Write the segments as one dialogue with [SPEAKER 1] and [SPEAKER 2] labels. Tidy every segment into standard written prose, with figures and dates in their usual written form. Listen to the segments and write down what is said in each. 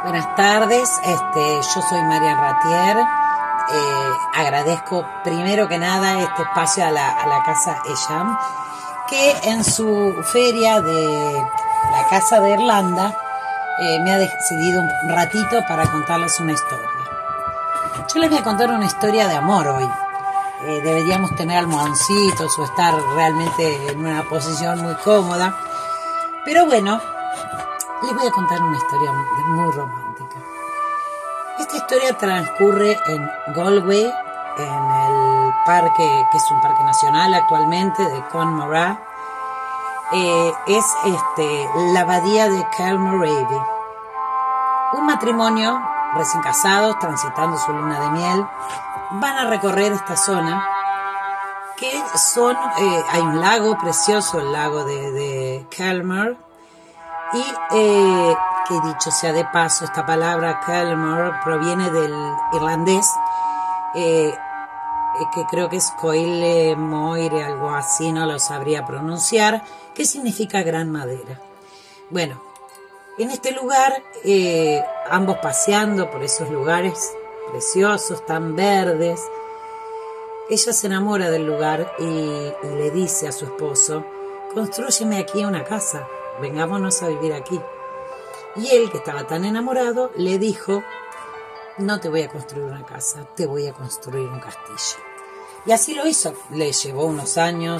[SPEAKER 1] Buenas tardes, yo soy Marian Ratier. Agradezco primero que nada este espacio a la Casa Esham, que en su feria de la Casa de Irlanda me ha decidido un ratito para contarles una historia. Yo les voy a contar una historia de amor hoy. Deberíamos tener almohadoncitos o estar realmente en una posición muy cómoda, pero bueno, les voy a contar una historia muy romántica. Esta historia transcurre en Galway, en el parque, que es un parque nacional actualmente, de Conmara. Es la abadía de Kelmorravie. Un matrimonio recién casados, transitando su luna de miel, van a recorrer esta zona, que hay un lago precioso, el lago de Kelmar. Y que dicho sea de paso, esta palabra Kelmar proviene del irlandés, que creo que es Coile Moire, algo así, no lo sabría pronunciar, que significa gran madera. Bueno, en este lugar, ambos paseando por esos lugares preciosos, tan verdes, ella se enamora del lugar y le dice a su esposo: "Constrúyeme aquí una casa, vengámonos a vivir aquí". Y él, que estaba tan enamorado, le dijo: "No te voy a construir una casa, te voy a construir un castillo". Y así lo hizo. Le llevó unos años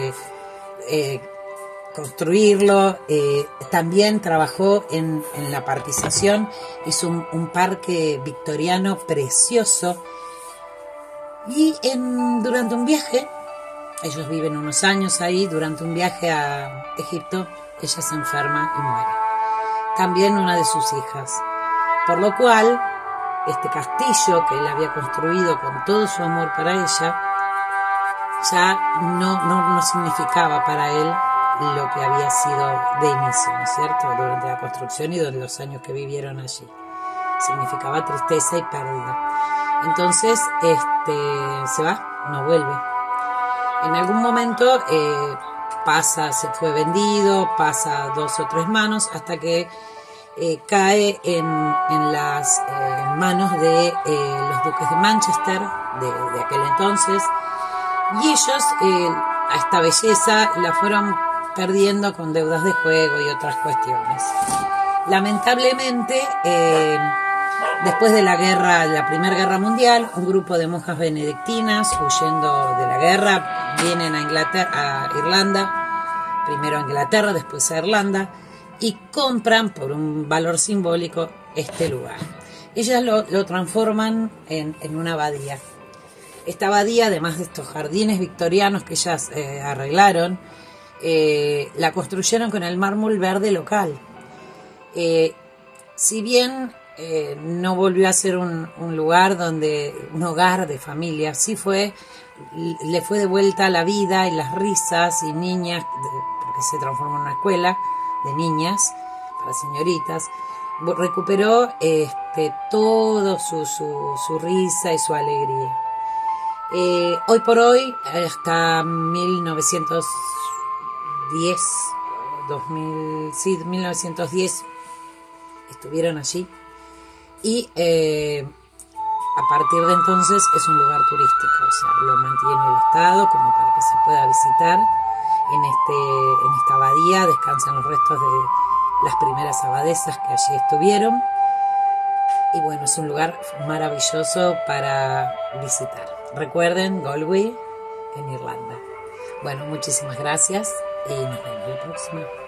[SPEAKER 1] construirlo. También trabajó en la partización, hizo un parque victoriano precioso. Y durante un viaje, ellos viven unos años ahí, durante un viaje a Egipto, ella se enferma y muere. También una de sus hijas. Por lo cual, este castillo que él había construido con todo su amor para ella, ya no significaba para él lo que había sido de inicio, ¿no es cierto?, durante la construcción y durante los años que vivieron allí. Significaba tristeza y pérdida. Entonces, se va, no vuelve. En algún momento se fue vendido, pasa 2 o 3 manos, hasta que cae en las manos de los duques de Manchester de aquel entonces, y ellos a esta belleza la fueron perdiendo con deudas de juego y otras cuestiones. Lamentablemente, después de la Primera Guerra Mundial, un grupo de monjas benedictinas, huyendo de la guerra, vienen a Irlanda, primero a Inglaterra, después a Irlanda, y compran por un valor simbólico este lugar. Ellas lo transforman en una abadía. Esta abadía, además de estos jardines victorianos que ellas arreglaron, la construyeron con el mármol verde local. Si bien no volvió a ser un lugar un hogar de familia, sí le fue de vuelta la vida y las risas y niñas, porque se transformó en una escuela de niñas para señoritas. Recuperó todo su risa y su alegría. Hoy por hoy, hasta 1910 estuvieron allí, y a partir de entonces es un lugar turístico, o sea, lo mantiene el Estado como para que se pueda visitar. En esta abadía descansan los restos de las primeras abadesas que allí estuvieron, y bueno, es un lugar maravilloso para visitar. Recuerden, Galway, en Irlanda. Bueno, muchísimas gracias y nos vemos la próxima.